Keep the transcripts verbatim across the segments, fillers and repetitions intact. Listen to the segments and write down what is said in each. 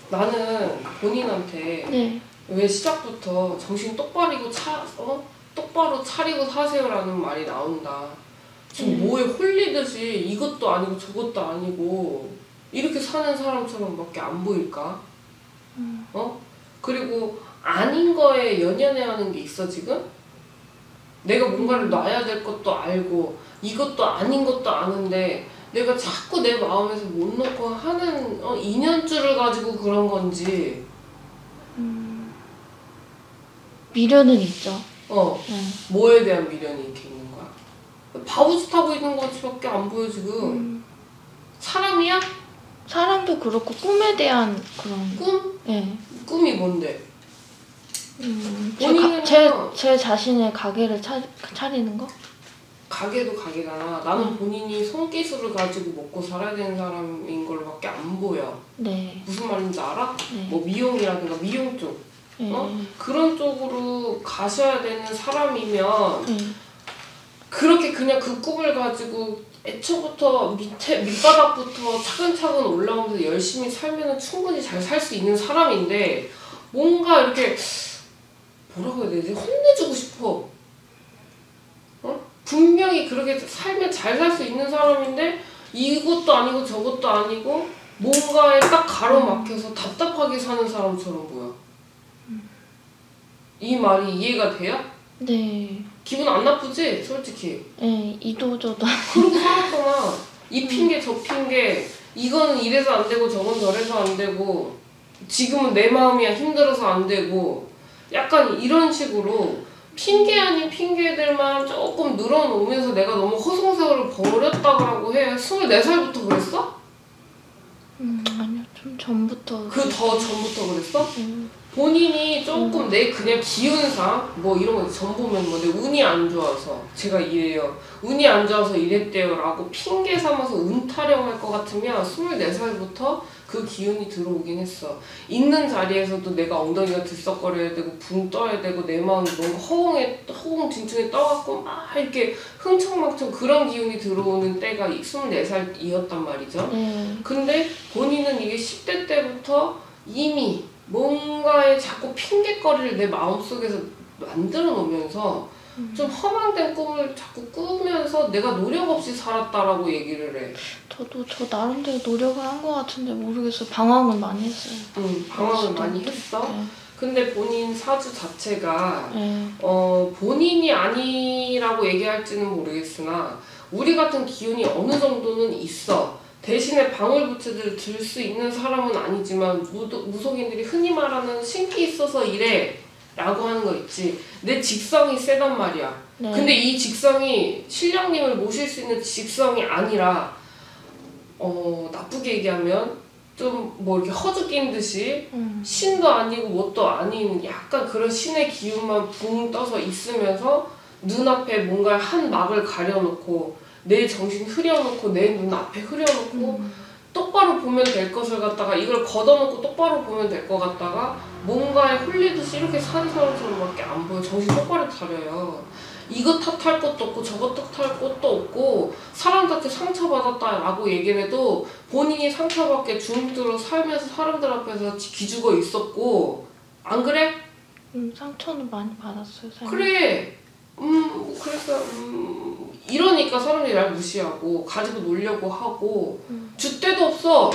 나는 본인한테 네. 왜 시작부터 정신 똑바로 차, 어? 똑바로 차리고 사세요라는 말이 나온다. 지금 네. 뭐에 홀리듯이 이것도 아니고 저것도 아니고 이렇게 사는 사람처럼 밖에 안 보일까? 음. 어? 그리고 아닌 거에 연연해하는 게 있어 지금? 내가 뭔가를 놔야 될 것도 알고 이것도 아닌 것도 아는데 내가 자꾸 내 마음에서 못 놓고 하는 어, 인연줄을 가지고 그런 건지. 음. 미련은 있죠. 어. 네. 뭐에 대한 미련이 이렇게 있는 거야? 바보짓 하고 있는 것밖에 안 보여 지금. 음. 사람이야? 사람도 그렇고 꿈에 대한 그런 꿈? 네. 꿈이 뭔데? 음, 제, 본인은 가, 제, 제 자신의 가게를 차, 차리는 거? 가게도 가게잖아. 나는 음. 본인이 손기술을 가지고 먹고 살아야 되는 사람인 걸로밖에 안 보여. 네. 무슨 말인지 알아? 네. 뭐 미용이라든가 미용 쪽 네. 어? 그런 쪽으로 가셔야 되는 사람이면 네. 그렇게 그냥 그 꿈을 가지고 애초부터 밑에 밑바닥부터 차근차근 올라오면서 열심히 살면 충분히 잘 살 수 있는 사람인데 뭔가 이렇게 뭐라고 해야 되지? 혼내주고 싶어. 어? 분명히 그렇게 살면 잘 살 수 있는 사람인데 이것도 아니고 저것도 아니고 뭔가에 딱 가로막혀서 답답하게 사는 사람처럼 보여. 이 말이 이해가 돼요? 네. 기분 안 나쁘지? 솔직히. 네. 이도저도. 그러고 살았잖아. 이 핑계 저 핑계 이거는 이래서 안 되고 저건 저래서 안 되고 지금은 내 마음이야 힘들어서 안 되고 약간 이런 식으로 핑계 아닌 핑계들만 조금 늘어놓으면서 내가 너무 허송세월을 버렸다고 해. 스물네 살부터 그랬어? 음, 아니요. 좀 전부터. 그 더 전부터 그랬어? 음. 본인이 조금 음. 내 그냥 기운상 뭐 이런 거 전 보면 뭐 내 운이 안 좋아서 제가 이래요. 운이 안 좋아서 이랬대요 라고 핑계 삼아서 운 타령할 것 같으면 스물네 살부터 그 기운이 들어오긴 했어. 있는 자리에서도 내가 엉덩이가 들썩거려야 되고 붕 떠야 되고 내 마음이 뭔가 허공에 허공진중에 떠갖고 막 이렇게 흥청망청 그런 기운이 들어오는 때가 스물네 살이었단 말이죠. 네. 근데 본인은 이게 십 대 때부터 이미 뭔가에 자꾸 핑계거리를 내 마음속에서 만들어 놓으면서 음. 좀 허망된 꿈을 자꾸 꾸면서 내가 노력 없이 살았다라고 얘기를 해. 저도 저 나름대로 노력을 한 것 같은데 모르겠어요. 방황은 많이 했어요. 응, 방황을 많이 했어? 네. 근데 본인 사주 자체가 네. 어, 본인이 아니라고 얘기할지는 모르겠으나 우리 같은 기운이 어느 정도는 있어. 대신에 방울부채를 들 수 있는 사람은 아니지만 무도, 무속인들이 흔히 말하는 신기 있어서 이래 라고 하는 거 있지. 내 직성이 세단 말이야. 네. 근데 이 직성이 신령님을 모실 수 있는 직성이 아니라 어 나쁘게 얘기하면 좀 뭐 이렇게 허죽인 듯이 음. 신도 아니고 뭣도 아닌 약간 그런 신의 기운만 붕 떠서 있으면서 눈앞에 뭔가 한 막을 가려놓고 내 정신 흐려놓고 내 눈앞에 흐려놓고 음. 똑바로 보면 될 것을 갖다가 이걸 걷어놓고 똑바로 보면 될 것 같다가 뭔가에 홀리듯이 이렇게 사는 사람처럼밖에 안 보여. 정신 똑바로 차려요. 이거 탓할 것도 없고 저거 탓할 것도 없고 사람들한테 상처받았다라고 얘기를 해도 본인이 상처받게 주눅들어 살면서 사람들 앞에서 기죽어 있었고 안 그래? 음, 상처는 많이 받았어요. 사실. 그래. 음 그래서 음 이러니까 사람들이 날 무시하고 가지고 놀려고 하고 음. 줏대도 없어.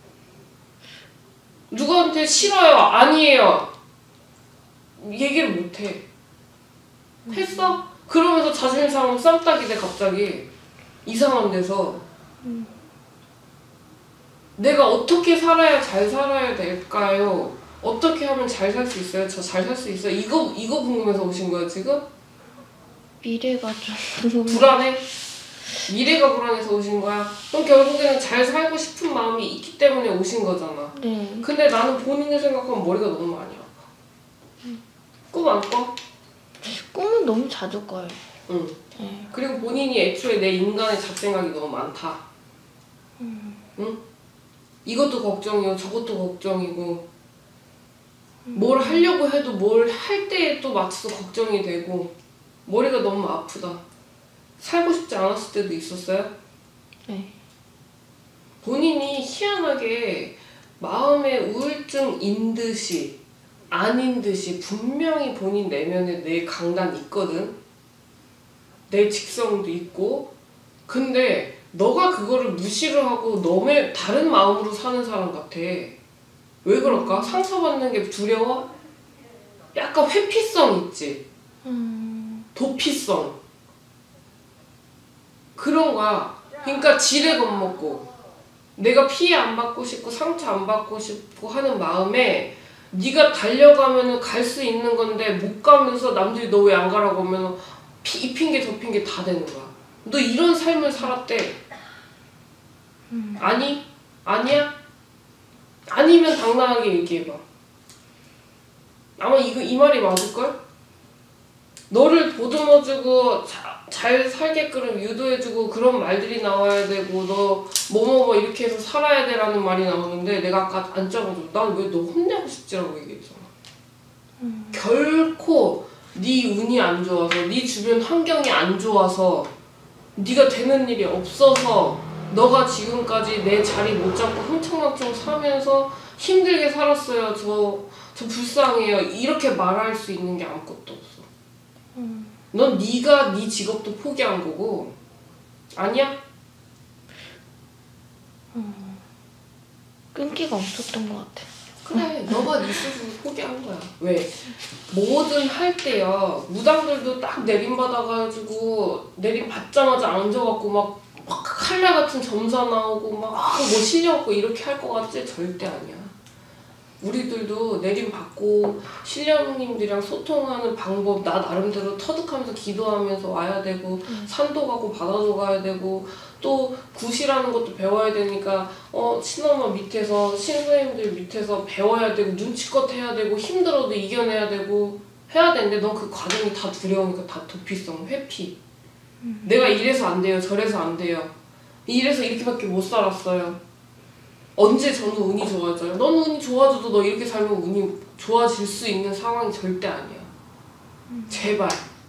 누구한테 싫어요 아니에요 얘기를 못해. 음. 했어? 그러면서 자존심 상하면 쌈딱이 돼 갑자기. 이상한 데서. 음. 내가 어떻게 살아야 잘 살아야 될까요? 어떻게 하면 잘 살 수 있어요? 저 잘 살 수 있어요? 이거 이거 궁금해서 오신 거야 지금? 미래가 좀 불안해? 미래가 불안해서 오신 거야? 그럼 결국에는 잘 살고 싶은 마음이 있기 때문에 오신 거잖아. 네. 근데 나는 본인을 생각하면 머리가 너무 많이 아파. 음. 꿈 안 꿔? 꿈은 너무 자주 꿔요. 응. 네. 그리고 본인이 애초에 내 인간의 잡생각이 너무 많다. 음. 응? 이것도 걱정이고 저것도 걱정이고 음. 뭘 하려고 해도 뭘 할 때에 또 맞춰서 걱정이 되고 머리가 너무 아프다. 살고 싶지 않았을 때도 있었어요? 네. 본인이 희한하게 마음의 우울증인 듯이 아닌 듯이 분명히 본인 내면에 내 강단이 있거든. 내 직성도 있고. 근데 너가 그거를 무시를 하고 너의 다른 마음으로 사는 사람 같아. 왜 그럴까? 상처받는 게 두려워? 약간 회피성 있지? 음. 도피성. 그런 거야. 그러니까 지레 겁먹고 내가 피해 안 받고 싶고 상처 안 받고 싶고 하는 마음에 네가 달려가면 갈 수 있는 건데 못 가면서 남들이 너 왜 안 가라고 하면 이 핑계 저 핑계 다 되는 거야. 너 이런 삶을 살았대. 음. 아니? 아니야? 아니면 당당하게 얘기해봐. 아마 이거 이 말이 맞을걸? 너를 보듬어주고 자, 잘 살게끔 유도해주고 그런 말들이 나와야 되고 너 뭐뭐뭐 이렇게 해서 살아야 돼라는 말이 나오는데 내가 아까 안 짜가지고 난 왜 너 혼내고 싶지라고 얘기했잖아. 음. 결코 네 운이 안 좋아서 네 주변 환경이 안 좋아서 네가 되는 일이 없어서 너가 지금까지 내 자리 못 잡고 흥청망청 사면서 힘들게 살았어요. 저, 저 불쌍해요. 이렇게 말할 수 있는 게 아무것도 없어. 음. 넌 네가 네 직업도 포기한 거고 아니야? 음. 끈기가 없었던 것 같아. 그래, 너가 네 스스로 포기한 거야. 왜? 뭐든 할 때야 무당들도 딱 내림받아가지고 내림받자마자 앉아갖고 막, 막 칼날 같은 점사 나오고 막 뭐 실력 없고 이렇게 할 것 같지? 절대 아니야. 우리들도 내림받고 신령님들이랑 소통하는 방법 나 나름대로 터득하면서 기도하면서 와야 되고 음. 산도 가고 바다도 가야 되고 또 굿이라는 것도 배워야 되니까 어 친엄마 밑에서 신선생님들 밑에서 배워야 되고 눈치껏 해야 되고 힘들어도 이겨내야 되고 해야 되는데 넌 그 과정이 다 두려우니까 다 도피성, 회피. 음. 내가 이래서 안 돼요, 저래서 안 돼요. 이래서 이렇게밖에 못 살았어요. 언제 저는 운이 좋아져요? 넌 운이 좋아져도 너 이렇게 살면 운이 좋아질 수 있는 상황이 절대 아니야. 음. 제발.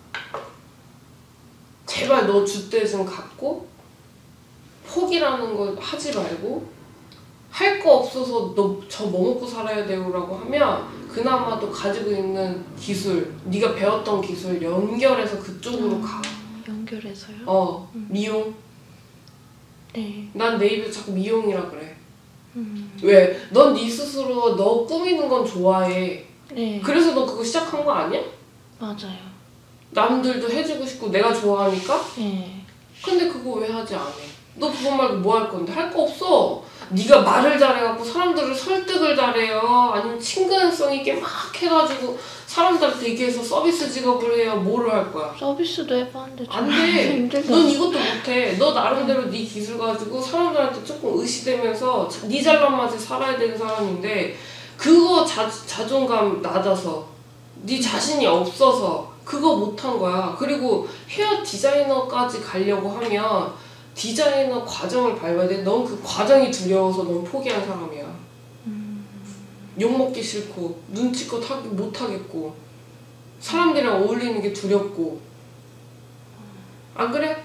제발 너 줏대 좀 갖고 포기라는 걸 하지 말고 할 거 없어서 너 저 뭐 먹고 살아야 되고라고 하면 그나마 도 가지고 있는 기술, 네가 배웠던 기술 연결해서 그쪽으로 음, 가. 연결해서요? 어, 음. 미용. 네. 난 내 입에 자꾸 미용이라 그래. 음. 왜? 넌 네 스스로 너 꾸미는 건 좋아해. 네. 그래서 너 그거 시작한 거 아니야? 맞아요. 남들도 해주고 싶고 내가 좋아하니까? 네. 근데 그거 왜 하지 안 해? 너 그거 말고 뭐 할 건데? 할 거 없어. 네가 말을 잘해갖고 사람들을 설득을 잘해요. 아니면 친근성 있게 막 해가지고 사람들한테 얘기해서 서비스 직업을 해요. 뭐를 할 거야? 서비스도 해봤는데 안 돼. 넌 이것도 못해. 너 나름대로 네 기술 가지고 사람들한테 조금 의시되면서 네 잘난 맛에 살아야 되는 사람인데 그거 자, 자존감 낮아서 네 자신이 없어서 그거 못한 거야. 그리고 헤어 디자이너까지 가려고 하면 디자이너 과정을 밟아야 돼. 넌 그 과정이 두려워서 넌 포기한 사람이야. 음. 욕먹기 싫고 눈치껏 하기 못하겠고 사람들이랑 어울리는 게 두렵고 안 그래?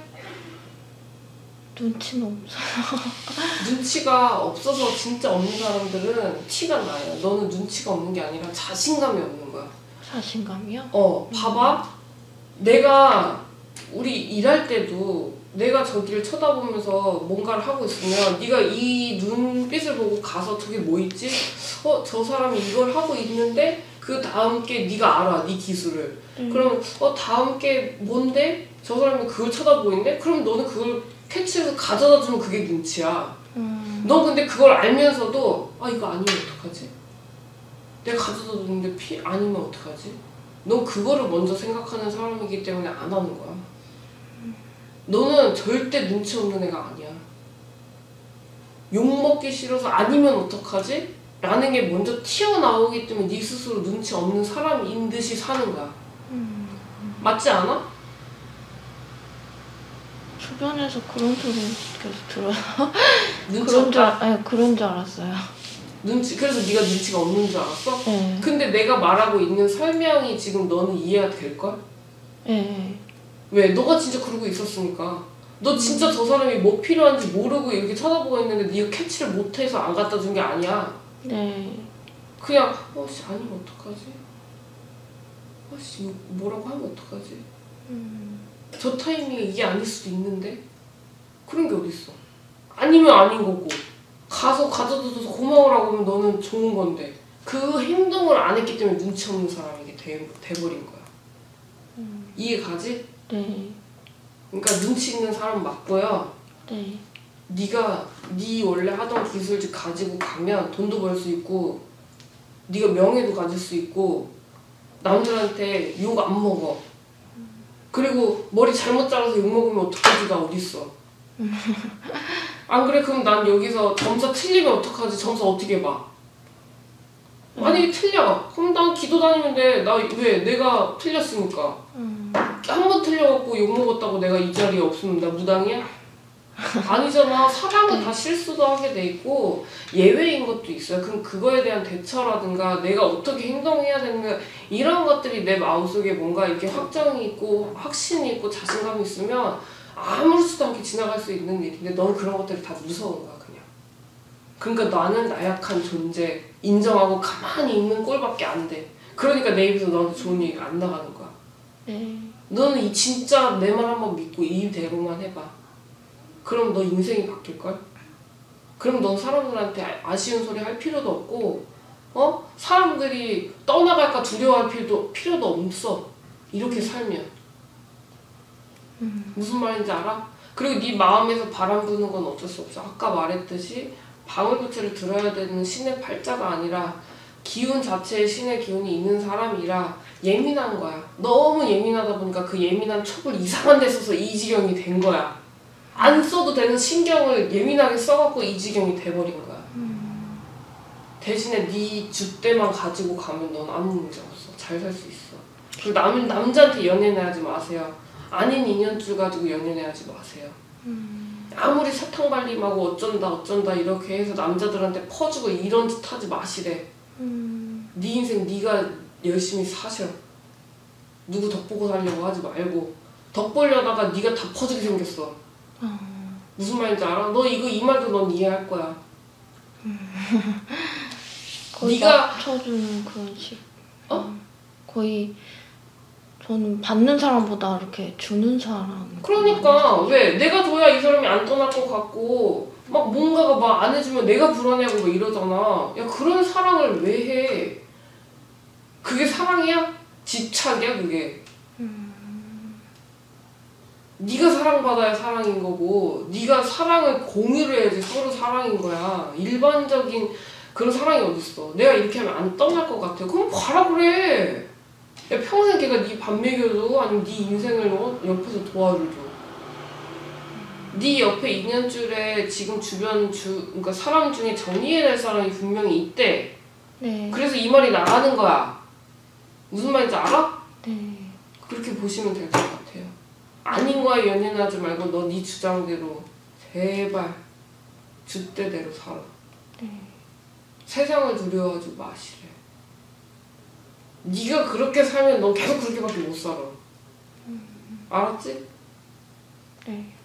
눈치는 없어요. 눈치가 없어서 진짜 없는 사람들은 티가 나요. 너는 눈치가 없는 게 아니라 자신감이 없는 거야. 자신감이요? 어, 봐봐. 음. 내가 우리 일할 때도 내가 저기를 쳐다보면서 뭔가를 하고 있으면 네가 이 눈빛을 보고 가서 저게 뭐 있지? 어, 저 사람이 이걸 하고 있는데 그 다음 게 네가 알아, 네 기술을. 음. 그럼 어, 다음 게 뭔데? 저 사람이 그걸 쳐다보이는데? 그럼 너는 그걸 캐치해서 가져다 주면 그게 눈치야. 음. 넌 근데 그걸 알면서도 아, 이거 아니면 어떡하지? 내가 가져다 줬는데 피 아니면 어떡하지? 넌 그거를 먼저 생각하는 사람이기 때문에 안 하는 거야. 너는 절대 눈치 없는 애가 아니야. 욕먹기 싫어서 아니면 어떡하지? 라는 게 먼저 튀어나오기 때문에 네 스스로 눈치 없는 사람인 듯이 사는 거야. 음. 맞지 않아? 주변에서 그런 소리 계속 들어요. 눈치 그런 줄, 없다? 네, 그런 줄 알았어요. 눈치, 그래서 네가 눈치가 없는 줄 알았어? 네. 근데 내가 말하고 있는 설명이 지금 너는 이해가 될걸? 네. 왜? 너가 진짜 그러고 있었으니까. 너 진짜 저 사람이 뭐 필요한지 모르고 이렇게 쳐다보고 있는데 네가 캐치를 못해서 안 갖다 준 게 아니야. 네. 그냥 어씨 아니면 어떡하지? 어씨 뭐라고 하면 어떡하지? 음. 저 타이밍에 이게 아닐 수도 있는데 그런 게 어딨어. 아니면 아닌 거고 가서 가져다줘서 고마워라고 하면 너는 좋은 건데 그 행동을 안 했기 때문에 눈치 없는 사람이 돼, 돼버린 거야. 음. 이해 가지? 네. 그러니까 눈치 있는 사람 맞고요. 네. 네가 네 원래 하던 기술을 가지고 가면 돈도 벌 수 있고 네가 명예도 가질 수 있고 남들한테 욕 안 먹어. 그리고 머리 잘못 잘라서 욕 먹으면 어떡하지가 어딨어. 안 그래? 그럼 난 여기서 점사 틀리면 어떡하지? 점사 어떻게 봐? 만약에 틀려. 그럼 난 기도 다니면 돼. 나 왜? 내가 틀렸으니까. 음. 한 번 틀려갖고 욕먹었다고 내가 이 자리에 없으면 나 무당이야? 아니잖아. 사람은 다 실수도 하게 돼 있고 예외인 것도 있어요. 그럼 그거에 대한 대처라든가 내가 어떻게 행동해야 되는가 이런 것들이 내 마음속에 뭔가 이렇게 확정이 있고 확신이 있고 자신감이 있으면 아무렇지도 않게 지나갈 수 있는 일인데 넌 그런 것들이 다 무서운 거야 그냥. 그러니까 나는 나약한 존재 인정하고 가만히 있는 꼴밖에 안 돼. 그러니까 내 입에서 너한테 좋은 얘기가 안 나가는 거야. 네. 너는 이 진짜 내 말 한번 믿고 이대로만 해봐. 그럼 너 인생이 바뀔걸? 그럼 넌 사람들한테 아쉬운 소리 할 필요도 없고 어? 사람들이 떠나갈까 두려워할 필요도, 필요도 없어. 이렇게 살면. 음. 무슨 말인지 알아? 그리고 네 마음에서 바람 부는 건 어쩔 수 없어. 아까 말했듯이 방울부채를 들어야 되는 신의 팔자가 아니라 기운 자체에 신의 기운이 있는 사람이라 예민한 거야. 너무 예민하다 보니까 그 예민한 촉을 이상한 데 써서 이 지경이 된 거야. 안 써도 되는 신경을 예민하게 써갖고 이 지경이 돼버린 거야. 음. 대신에 네 줏대만 가지고 가면 넌 아무 문제 없어. 잘 살 수 있어. 그리고 남, 남자한테 연애는 하지 마세요. 아닌 인연줄 가지고 연애는 하지 마세요. 음. 아무리 사탕발림하고 어쩐다 어쩐다 이렇게 해서 남자들한테 퍼주고 이런 짓 하지 마시래. 음. 네 인생 네가 열심히 사셔. 누구 덕보고 살려고 하지 말고 덕 보려다가 네가 다 퍼주게 생겼어. 어. 무슨 말인지 알아? 너 이거 이 말도 넌 이해할 거야. 거의 네가 맞춰주는 그런 식. 어? 음. 거의 저는 받는 사람보다 이렇게 주는 사람. 그러니까 왜 내가 줘야 이 사람이 안 떠날 것 같고 막 뭔가가 막 안 해주면 내가 불안해하고 막 이러잖아. 야 그런 사랑을 왜 해? 그게 사랑이야? 집착이야 그게. 음. 네가 사랑받아야 사랑인 거고 네가 사랑을 공유를 해야지 서로 사랑인 거야. 일반적인 그런 사랑이 어딨어. 내가 이렇게 하면 안 떠날 것 같아. 그럼 가라 그래. 야 평생 걔가 네 밥 먹여줘? 아니면 네 인생을 어? 옆에서 도와줘줘. 네 옆에 인연줄에 지금 주변 주 그러니까 사람 중에 정리해야 될 사람이 분명히 있대. 네. 그래서 이 말이 나가는 거야. 무슨 말인지 알아? 네. 그렇게 보시면 될 것 같아요. 아닌 거에 연연하지 말고 너 네 주장대로 제발 줏대대로 살아. 네. 세상을 두려워하지 마시래. 네가 그렇게 살면 넌 계속 그렇게밖에 못 살아. 음. 알았지? 네.